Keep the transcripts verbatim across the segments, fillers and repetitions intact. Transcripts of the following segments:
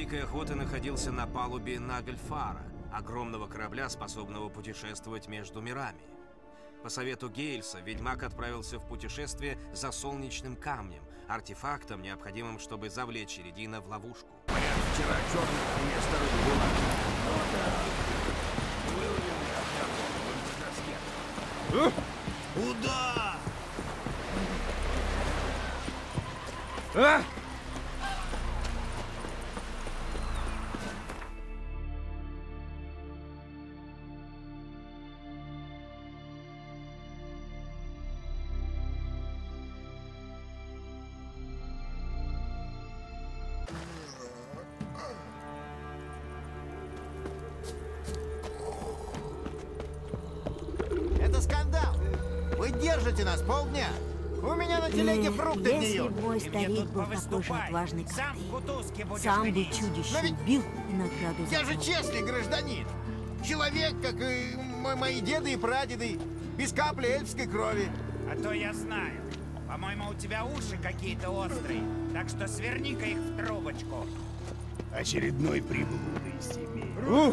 дикой охоты находился на палубе Нагльфара, огромного корабля, способного путешествовать между мирами. По совету Гейльса ведьмак отправился в путешествие за солнечным камнем, артефактом, необходимым, чтобы завлечь Иридина в ловушку. Вчера черных вместо рыбы была. Вот так. Выловил меня в Куда? А? Это скандал! Вы держите нас полдня! У меня на телеге фрукты Если гниют! б мой старик был такой же отважный, как ты, сам бы чудище Но ведь убил и награду Я же забрал. честный гражданин! Человек, как и мо- мои деды и прадеды, без капли эльфской крови. А то я знаю. По-моему, у тебя уши какие-то острые. Так что сверни-ка их в трубочку. Очередной приблудный семей.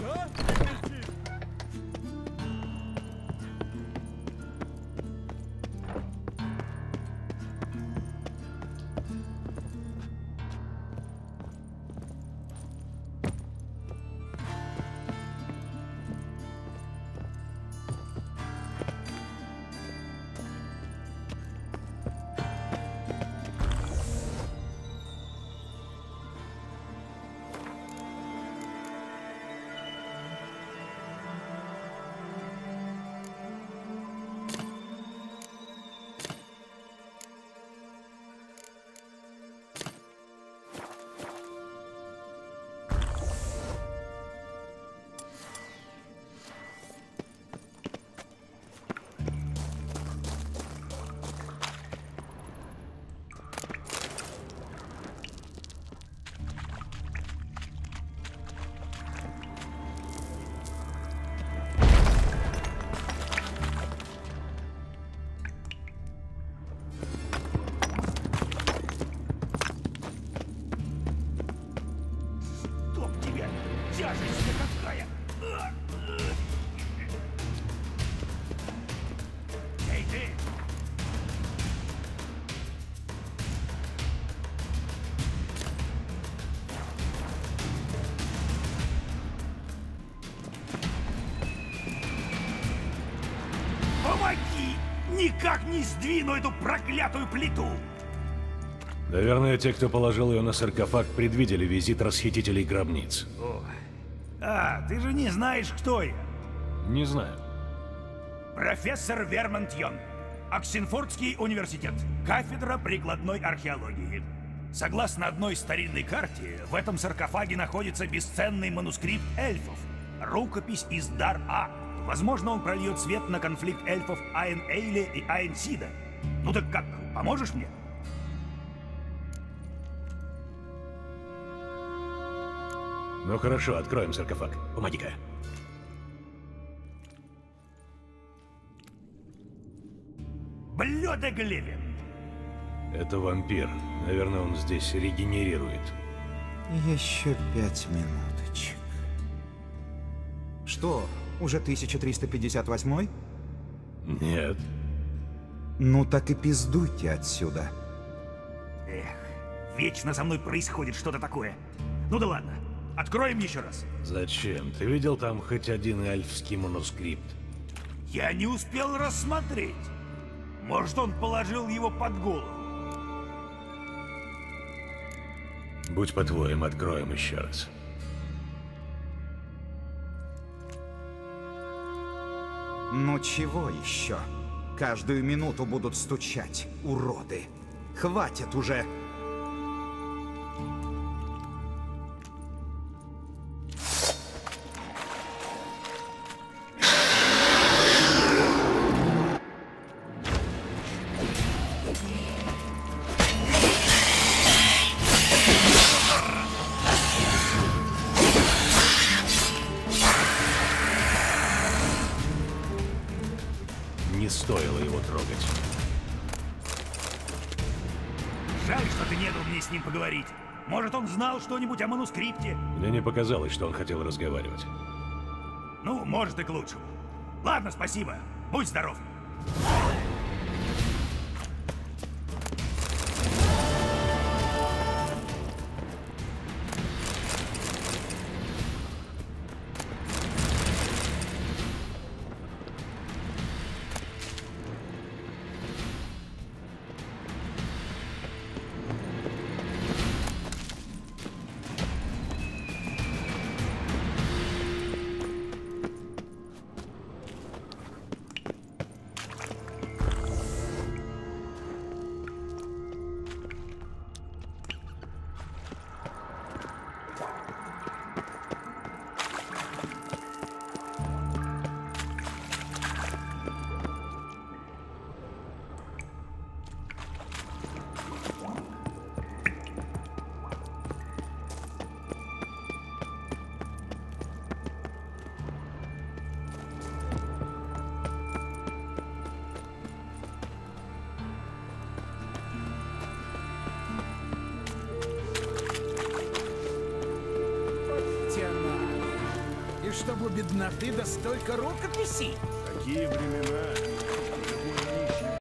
Чтоб тебя! Тяжесть какая! Эй, ты! Помоги! Никак не сдвину эту проклятую плиту! Наверное, те, кто положил ее на саркофаг, предвидели визит расхитителей гробниц. О. А, ты же не знаешь, кто я. Не знаю. Профессор Вермонт Йон. Оксенфордский университет. Кафедра прикладной археологии. Согласно одной старинной карте, в этом саркофаге находится бесценный манускрипт эльфов. Рукопись из Дар-А. Возможно, он прольет свет на конфликт эльфов Айн-Эйля и Айн-Сида. Ну так как, поможешь мне? Ну хорошо, откроем саркофаг. Помоги-ка. Блёдоглевин. Это вампир. Наверное, он здесь регенерирует. Еще пять минуточек. Что, уже тысяча триста пятьдесят восьмой? Нет. Ну так и пиздуйте отсюда. Эх, вечно со мной происходит что-то такое. Ну да ладно, откроем еще раз. Зачем? Ты видел там хоть один эльфский манускрипт? Я не успел рассмотреть. Может, он положил его под голову. Будь по-твоему, откроем еще раз. Ну чего еще? Каждую минуту будут стучать, уроды. Хватит уже! Не стоило его трогать. Жаль, что ты не дал мне с ним поговорить. Может, он знал что-нибудь о манускрипте? Мне не показалось, что он хотел разговаривать. Ну, может, и к лучшему. Ладно, спасибо. Будь здоров. И чтобы бедноты да столько рукописей. Такие времена.